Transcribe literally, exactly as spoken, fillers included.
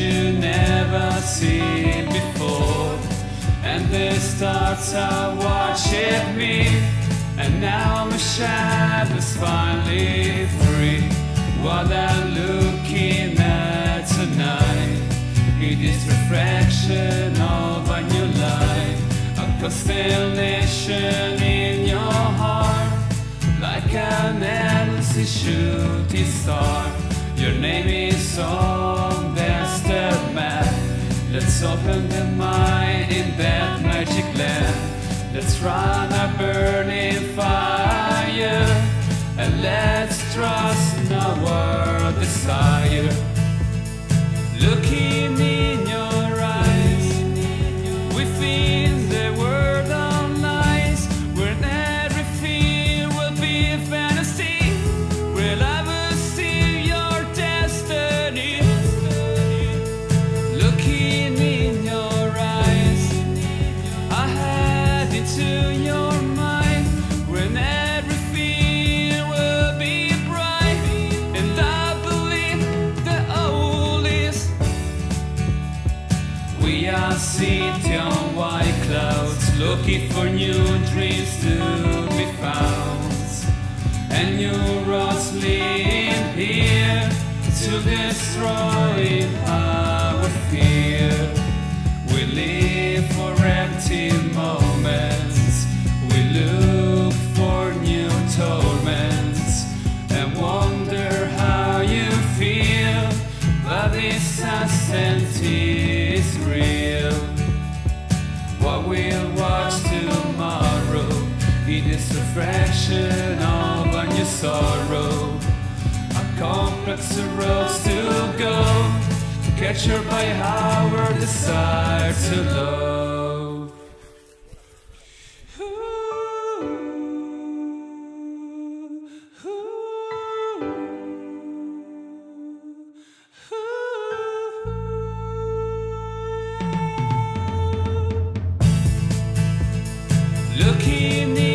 you never seen before. And the stars are watching me, and now my shadow's finally free. What I'm looking at tonight, it is reflection of a new life, a constellation in your heart, like an endlessly shooting star. Your name is on that the map. Let's open the mind in that magic land. Let's run a burning fire, and let's trust in our desire. Looking in your eyes, we feel the world of lies, where every fear will be a fantasy, where love will steal your destiny. Looking in your eyes, I head into your mind, where every fear will be bright, and I believe the old is. We are sitting on white clouds, looking for new dreams to be found, and new roads lead here to destroy our fear. We live for empty moments, we look for new torments, and wonder how you feel, but this uncertainty is real. What we'll watch tomorrow, it is a reflection of a new sorrow, a complex roads to go, captured by our desire to love. Looking